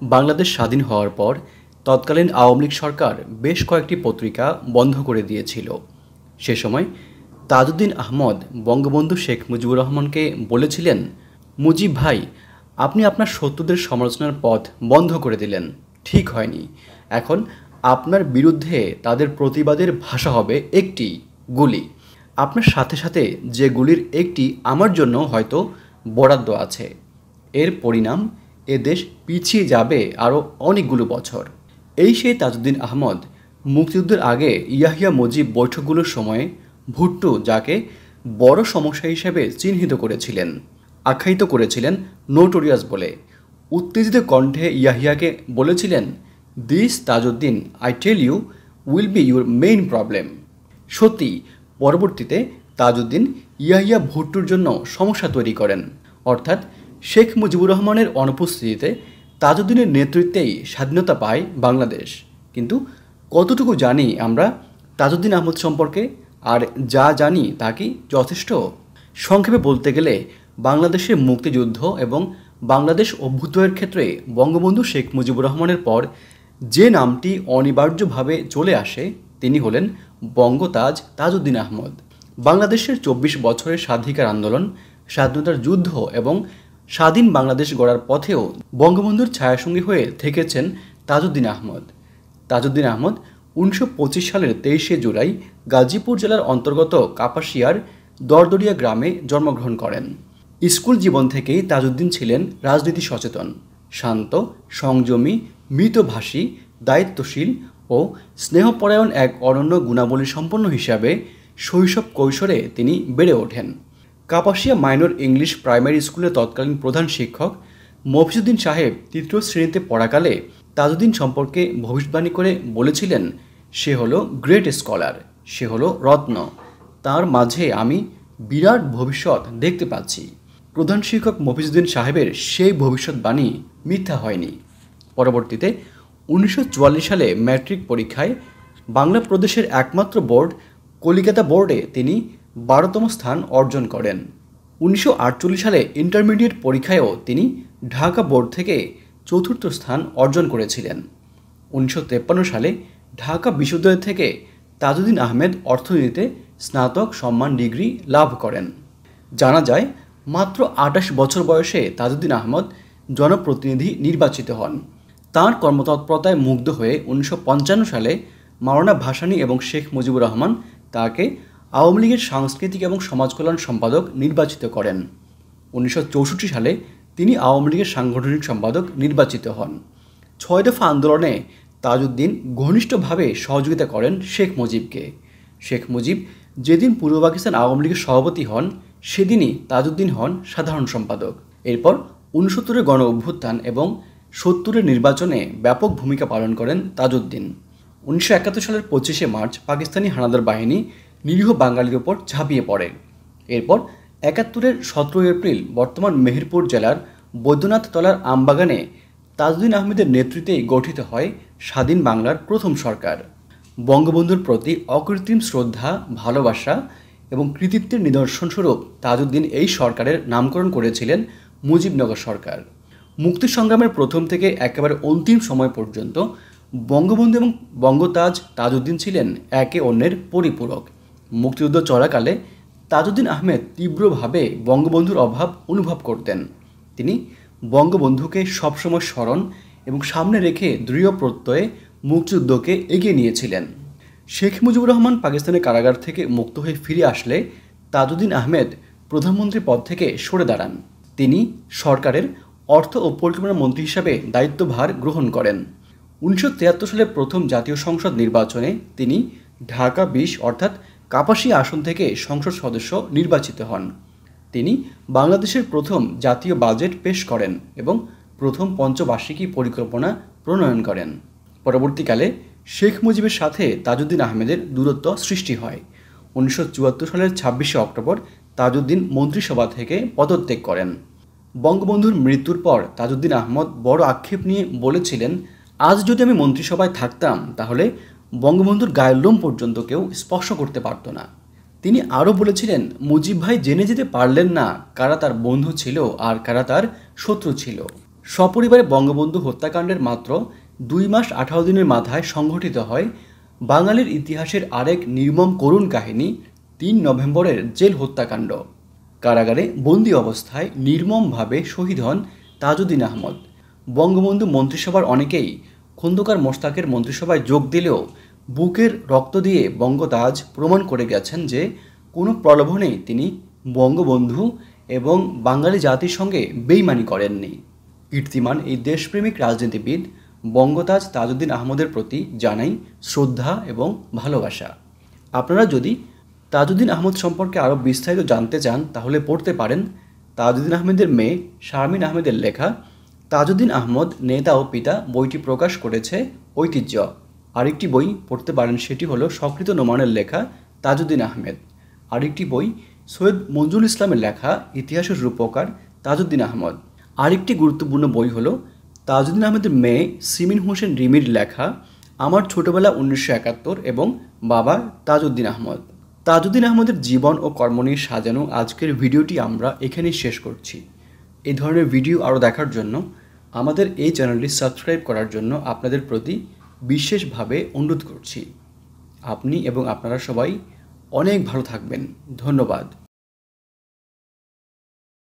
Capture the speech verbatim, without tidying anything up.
বাংলাদেশ স্বাধীন হওয়ার পর তৎকালীন আওয়ামী লীগ সরকার বেশ কয়েকটি পত্রিকা বন্ধ করে দিয়েছিল। সে সময় তাজউদ্দিন আহমদ বঙ্গবন্ধু শেখ মুজিবুর রহমানকে বলেছিলেন, মুজিব ভাই, আপনি আপনার শত্রুদের সমালোচনার পথ বন্ধ করে দিলেন, ঠিক হয়নি। এখন আপনার বিরুদ্ধে তাদের প্রতিবাদের ভাষা হবে একটি গুলি। আপনার সাথে সাথে যে গুলির একটি আমার জন্য হয়তো বরাদ্দ আছে। এর পরিণাম এ দেশ পিছিয়ে যাবে আরও অনেকগুলো বছর। এই সেই তাজউদ্দিন আহমদ মুক্তিযুদ্ধের আগে ইয়াহিয়া মুজিব বৈঠকগুলোর সময়ে ভুট্টো যাকে বড় সমস্যা হিসেবে চিহ্নিত করেছিলেন, আখ্যায়িত করেছিলেন নোটোরিয়াস বলে। উত্তেজিত কণ্ঠে ইয়াহিয়াকে বলেছিলেন, this Tajuddin, I tell you, will be your main problem. সত্যি পরবর্তীতে তাজউদ্দিন ইয়াহিয়া ভুট্টোর জন্য সমস্যা তৈরি করেন। অর্থাৎ শেখ মুজিবুর রহমানের অনুপস্থিতিতে তাজউদ্দিনের নেতৃত্বেই স্বাধীনতা পায় বাংলাদেশ। কিন্তু কতটুকু জানি আমরা তাজউদ্দিন আহমদ সম্পর্কে, আর যা জানি তা কি যথেষ্ট? সংক্ষেপে বলতে গেলে বাংলাদেশের মুক্তিযুদ্ধ এবং বাংলাদেশ অভ্যুদয়ের ক্ষেত্রে বঙ্গবন্ধু শেখ মুজিবুর রহমানের পর যে নামটি অনিবার্যভাবে চলে আসে তিনি হলেন বঙ্গতাজ তাজউদ্দিন আহমদ। বাংলাদেশের চব্বিশ বছরের স্বাধিকার আন্দোলন, স্বাধীনতার যুদ্ধ এবং স্বাধীন বাংলাদেশ গড়ার পথেও বঙ্গবন্ধুর ছায়াসঙ্গী হয়ে থেকেছেন তাজউদ্দিন আহমদ। তাজউদ্দিন আহমদ উনিশশো পঁচিশ সালের তেইশে জুলাই গাজীপুর জেলার অন্তর্গত কাপাসিয়ার দরদরিয়া গ্রামে জন্মগ্রহণ করেন। স্কুল জীবন থেকেই তাজউদ্দিন ছিলেন রাজনীতি সচেতন, শান্ত, সংযমী, মৃতভাষী, দায়িত্বশীল ও স্নেহপরায়ণ এক অনন্য গুণাবলী সম্পন্ন হিসাবে শৈশব কৈশোরে তিনি বেড়ে ওঠেন। কাপাসিয়া মাইনর ইংলিশ প্রাইমারি স্কুলের তৎকালীন প্রধান শিক্ষক মফিজউদ্দিন সাহেব তৃতীয় শ্রেণীতে পড়াকালে তাজউদ্দিন সম্পর্কে ভবিষ্যদ্বাণী করে বলেছিলেন, সে হলো গ্রেট স্কলার, সে হলো রত্ন, তার মাঝে আমি বিরাট ভবিষ্যৎ দেখতে পাচ্ছি। প্রধান শিক্ষক মফিজউদ্দিন সাহেবের সেই ভবিষ্যৎবাণী মিথ্যা হয়নি। পরবর্তীতে উনিশশো চুয়াল্লিশ সালে ম্যাট্রিক পরীক্ষায় বাংলা প্রদেশের একমাত্র বোর্ড কলিকাতা বোর্ডে তিনি বারোতম স্থান অর্জন করেন। উনিশশো আটচল্লিশ সালে ইন্টারমিডিয়েট পরীক্ষায়ও তিনি ঢাকা বোর্ড থেকে চতুর্থ স্থান অর্জন করেছিলেন। উনিশশো তেপ্পান্ন সালে ঢাকা বিশ্ববিদ্যালয় থেকে তাজউদ্দিন আহমেদ অর্থনীতিতে স্নাতক সম্মান ডিগ্রি লাভ করেন। জানা যায়, মাত্র আটাশ বছর বয়সে তাজউদ্দিন আহমদ জনপ্রতিনিধি নির্বাচিত হন। তাঁর কর্মতৎপরতায় মুগ্ধ হয়ে উনিশশো পঞ্চান্ন সালে মাওলানা ভাসানী এবং শেখ মুজিবুর রহমান তাকে আওয়ামী লীগের সাংস্কৃতিক এবং সমাজকল্যাণ সম্পাদক নির্বাচিত করেন। উনিশশো চৌষট্টি সালে তিনি আওয়ামী লীগের সাংগঠনিক সম্পাদক নির্বাচিত হন। ছয় দফা আন্দোলনে তাজউদ্দিন ঘনিষ্ঠভাবে সহযোগিতা করেন শেখ মুজিবকে। শেখ মুজিব যেদিন পূর্ব পাকিস্তান আওয়ামী লীগের সভাপতি হন, সেদিনই তাজউদ্দিন হন সাধারণ সম্পাদক। এরপর উনসত্তরের গণ অভ্যুত্থান এবং সত্তরের নির্বাচনে ব্যাপক ভূমিকা পালন করেন তাজউদ্দিন। উনিশশো একাত্তর সালের পঁচিশে মার্চ পাকিস্তানি হানাদার বাহিনী নিরীহ বাঙালির ওপর ঝাঁপিয়ে পড়ে। এরপর একাত্তরের সতেরোই এপ্রিল বর্তমান মেহেরপুর জেলার বৈদ্যনাথ তলার আমবাগানে তাজউদ্দিন আহমেদের নেতৃত্বেই গঠিত হয় স্বাধীন বাংলার প্রথম সরকার। বঙ্গবন্ধুর প্রতি অকৃত্রিম শ্রদ্ধা, ভালোবাসা এবং কৃতিত্বের নিদর্শনস্বরূপ তাজউদ্দিন এই সরকারের নামকরণ করেছিলেন মুজিবনগর সরকার। মুক্তি সংগ্রামের প্রথম থেকে একেবারে অন্তিম সময় পর্যন্ত বঙ্গবন্ধু এবং বঙ্গতাজ তাজউদ্দিন ছিলেন একে অন্যের পরিপূরক। মুক্তিযুদ্ধ চলাকালে তাজউদ্দিন আহমেদ তীব্রভাবে বঙ্গবন্ধুর অভাব অনুভব করতেন। তিনি বঙ্গবন্ধুকে সবসময় স্মরণ এবং সামনে রেখে দৃঢ় প্রত্যয়ে মুক্তিযুদ্ধকে এগিয়ে নিয়েছিলেন। শেখ মুজিবুর রহমান পাকিস্তানের কারাগার থেকে মুক্ত হয়ে ফিরে আসলে তাজউদ্দিন আহমেদ প্রধানমন্ত্রী পদ থেকে সরে দাঁড়ান। তিনি সরকারের অর্থ ও পরিকল্পনা মন্ত্রী হিসাবে দায়িত্বভার গ্রহণ করেন। উনিশশো তিয়াত্তর সালে প্রথম জাতীয় সংসদ নির্বাচনে তিনি ঢাকা বিশ অর্থাৎ কাপাসিয়া আসন থেকে সংসদ সদস্য নির্বাচিত হন। তিনি বাংলাদেশের প্রথম জাতীয় বাজেট পেশ করেন এবং প্রথম পঞ্চবার্ষিকী পরিকল্পনা প্রণয়ন করেন। পরবর্তীকালে শেখ মুজিবের সাথে তাজউদ্দিন আহমেদের দূরত্ব সৃষ্টি হয়। উনিশশো চুয়াত্তর সালের ছাব্বিশে অক্টোবর তাজউদ্দিন মন্ত্রিসভা থেকে পদত্যাগ করেন। বঙ্গবন্ধুর মৃত্যুর পর তাজউদ্দিন আহমদ বড় আক্ষেপ নিয়ে বলেছিলেন, আজ যদি আমি মন্ত্রিসভায় থাকতাম তাহলে বঙ্গবন্ধুর গায়ের লোম পর্যন্ত কেউ স্পর্শ করতে পারত না। তিনি আরও বলেছিলেন, মুজিব ভাই জেনে যেতে পারলেন না কারা তার বন্ধু ছিল আর কারা তার শত্রু ছিল। সপরিবারে বঙ্গবন্ধু হত্যাকাণ্ডের মাত্র দুই মাস আঠারো দিনের মাথায় সংঘটিত হয় বাঙালির ইতিহাসের আরেক নির্মম করুণ কাহিনী তিন নভেম্বরের জেল হত্যাকাণ্ড। কারাগারে বন্দি অবস্থায় নির্মমভাবে শহীদ হন তাজউদ্দিন আহমদ। বঙ্গবন্ধু মন্ত্রিসভার অনেকেই খন্দকার মোশতাকের মন্ত্রিসভায় যোগ দিলেও বুকের রক্ত দিয়ে বঙ্গতাজ প্রমাণ করে গেছেন যে কোনো প্রলোভনেই তিনি বঙ্গবন্ধু এবং বাঙালি জাতির সঙ্গে বেইমানি করেননি। কীর্তিমান এই দেশপ্রেমিক রাজনীতিবিদ বঙ্গতাজ তাজউদ্দিন আহমদের প্রতি জানাই শ্রদ্ধা এবং ভালোবাসা। আপনারা যদি তাজউদ্দিন আহমদ সম্পর্কে আরও বিস্তারিত জানতে চান তাহলে পড়তে পারেন তাজউদ্দিন আহমেদের মেয়ে শারমিন আহমেদের লেখা তাজউদ্দিন আহমদ নেতা ও পিতা বইটি প্রকাশ করেছে ঐতিহ্য। আরেকটি বই পড়তে পারেন, সেটি হলো সকৃত নোমানের লেখা তাজউদ্দিন আহমেদ। আরেকটি বই সৈয়দ মঞ্জুরুল ইসলামের লেখা ইতিহাসের রূপকার তাজউদ্দিন আহমদ। আরেকটি গুরুত্বপূর্ণ বই হলো তাজউদ্দিন আহমেদের মেয়ে সিমিন হোসেন রিমির লেখা আমার ছোটবেলা উনিশশো একাত্তর এবং বাবা তাজউদ্দিন আহমদ। তাজউদ্দিন আহমদের জীবন ও কর্ম নিয়ে সাজানো আজকের ভিডিওটি আমরা এখানেই শেষ করছি। এই ধরনের ভিডিও আরও দেখার জন্য আমাদের এই চ্যানেলটি সাবস্ক্রাইব করার জন্য আপনাদের প্রতি বিশেষভাবে অনুরোধ করছি। আপনি এবং আপনারা সবাই অনেক ভালো থাকবেন। ধন্যবাদ।